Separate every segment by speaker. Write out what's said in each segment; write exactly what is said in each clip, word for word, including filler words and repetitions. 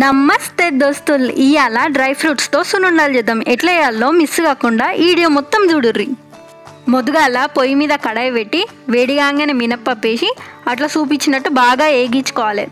Speaker 1: నమస్తే దోస్తులు, ఇవాళ డ్రై ఫ్రూట్స్తో సున్నుండలు చేద్దాం. ఎట్లా చేయాలో మిస్ కాకుండా ఈ వీడియో మొత్తం చూడుర్రి. మొదగాల పొయ్యి మీద కడాయి పెట్టి వేడిగానే మినప్పప్పు వేసి అట్లా చూపించినట్టు బాగా వేగించుకోవాలి.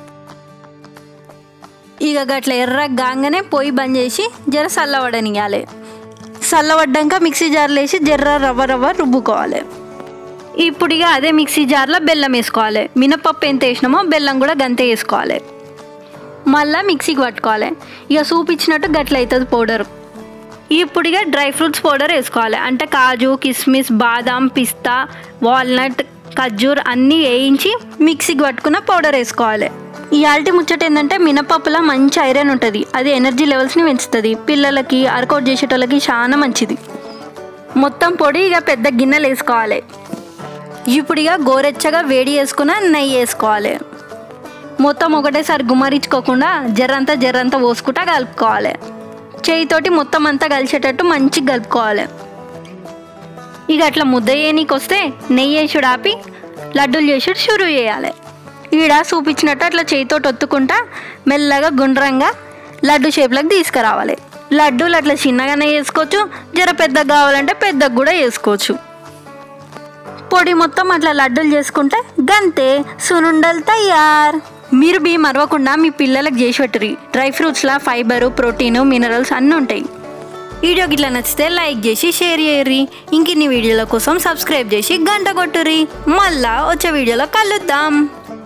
Speaker 1: ఇక గట్ల ఎర్రగానే పొయ్యి బంద్ చేసి జర చల్లవడనియాలి. చల్లవడ్డాక మిక్సీ జార్లో వేసి జర్ర రవ్వ రవ్వ రుబ్బుకోవాలి. ఇప్పుడు ఇక అదే మిక్సీ జార్లో బెల్లం వేసుకోవాలి. మినప్పప్పు ఎంత వేసినామో బెల్లం కూడా గంతే వేసుకోవాలి. మళ్ళీ మిక్సీకి పట్టుకోవాలి. ఇక చూపించినట్టు గట్ల అవుతుంది పౌడర్. ఇప్పుడు ఇక డ్రై ఫ్రూట్స్ పౌడర్ వేసుకోవాలి. అంటే కాజు, కిస్మిస్, బాదం, పిస్తా, వాల్నట్, కజ్జూర్ అన్నీ వేయించి మిక్సీకి పట్టుకున్న పౌడర్ వేసుకోవాలి. ఈ ఆల్టి ముచ్చట ఏంటంటే మినపప్పులో మంచి ఐరన్ ఉంటుంది. అది ఎనర్జీ లెవెల్స్ని పెంచుతుంది. పిల్లలకి వర్కౌట్ చేసేటోళ్ళకి చాలా మంచిది. మొత్తం పొడి ఇక పెద్ద గిన్నెలు వేసుకోవాలి. ఇప్పుడు ఇక గోరెచ్చగా వేడి వేసుకున్న నెయ్యి వేసుకోవాలి. మొత్తం ఒకటేసారి గుమ్మరించుకోకుండా జర్రంతా జర్రంతా పోసుకుంటా కలుపుకోవాలి. చేయితోటి మొత్తం అంతా కలిసేటట్టు మంచిగా కలుపుకోవాలి. ఇక అట్లా ముద్ద చేయనీకి వస్తే నెయ్యి వేసుడు ఆపి లడ్డూలు చేసుడు షురూ చేయాలి. ఈడ చూపించినట్టు అట్లా చేయితోటి ఒత్తుకుంటా మెల్లగా గుండ్రంగా లడ్డు షేప్లోకి తీసుకురావాలి. లడ్డూలు అట్లా చిన్నగానే వేసుకోవచ్చు, జర పెద్దగా కావాలంటే పెద్దగా కూడా వేసుకోవచ్చు. పొడి మొత్తం అట్లా లడ్డూలు చేసుకుంటే గంతే సున్నుండలు తయారు. మీరు బీ మరవకుండా మీ పిల్లలకు చేసి పెట్టుర్రి. డ్రై ఫ్రూట్స్లో ఫైబరు, ప్రోటీను, మినరల్స్ అన్నీ ఉంటాయి. వీడియోకి ఇట్లా నచ్చితే లైక్ చేసి షేర్ చేయర్రి. ఇంకిన్ని వీడియోల కోసం సబ్స్క్రైబ్ చేసి గంట కొట్టుర్రి. మళ్ళా వచ్చే వీడియోలో కలుద్దాం.